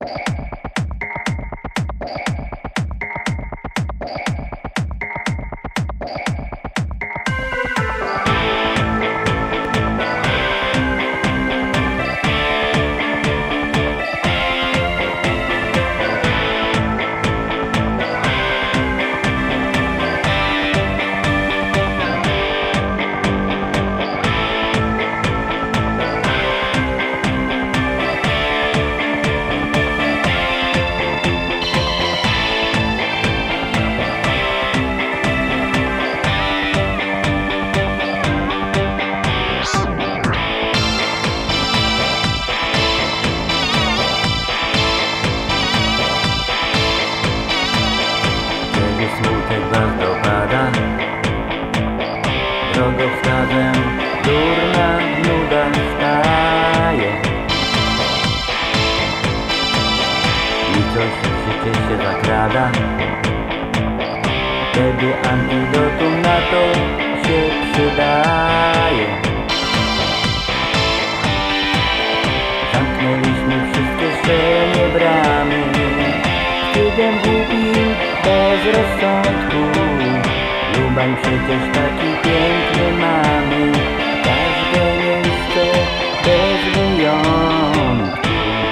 Drogowskazem durna nuda staje i coś w życie się zakrada. Wtedy antidotum na to się przydaje. Zamknęliśmy wszystkie szczelnie bramy, wstydem głupim, bez rozsądku. Lubań przecież taki piękny mamy, każde miejsce bez wyjątku.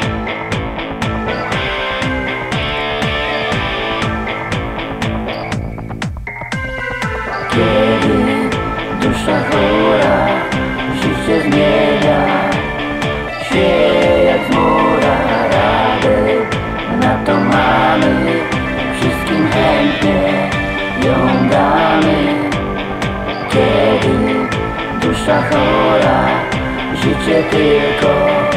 Kiedy dusza chora życie zmienia, sieje jak zmora radę, na to mamy, wszystkim chętnie ją damy. Kiedy dusza chora życie tylko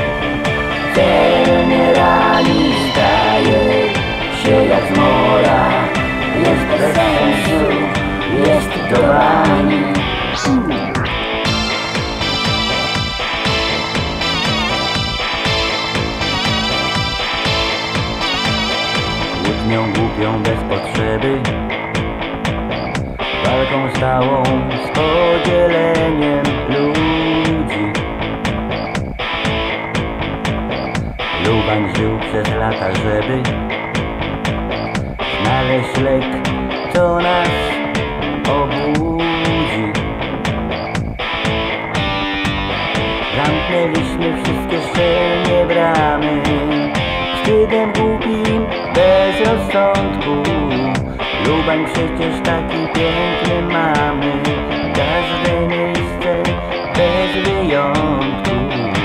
celnie rani, staje się jak zmora, jest bez sensu, jest do bani. Kłótnią głupią bez potrzeby, walką stałą z podzieleniem ludzi. Lubań żył przez lata, żeby znaleźć lek, co nas obudzi. Zamknęliśmy wszystkie szczelnie bramy, wstydem głupim, bez rozsądku. Lubań przecież taki piękny mamy, każde miejsce bez wyjątku.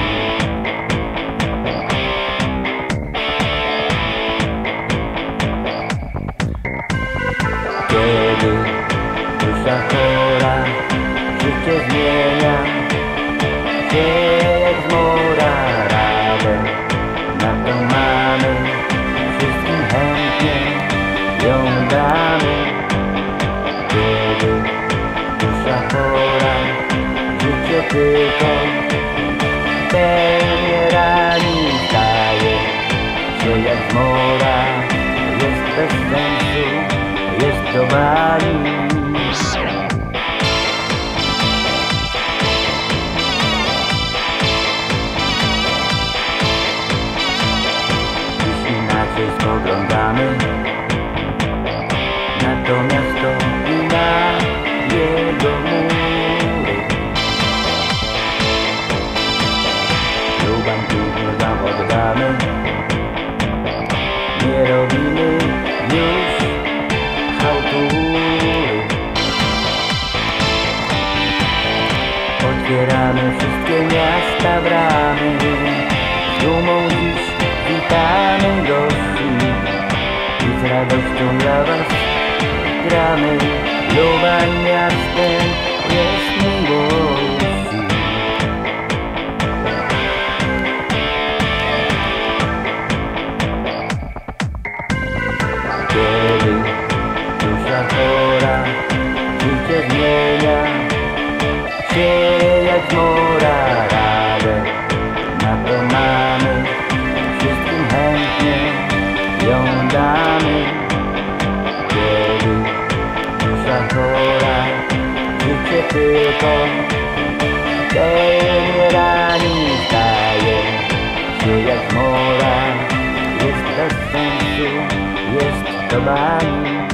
Kiedy dusza chora życie zmienia, sieje jak zmora radę, na to mamy, wszystkim chętnie ją damy. Kiedy dusza chora życie tylko pełnie rani, staje się jak zmora, jest bez sensu, jest do bani. Dziś inaczej spoglądamy na to miasto i na jego mury. Lubań trudno wam oddamy, nie robimy już chałtury. Otwieramy wszystkie miasta bramy, z dumą dziś witamy gości i z radością dla was gramy. Lubań miastem jest miłości. Kiedy dusza chora życie zmienia, sieje jak zmora radę, na to mamy, wszystkim chętnie ją damy. Kiedy dusza chora życie tylko pełnie rani, staje się jak zmora, jest bez sensu jest to bani.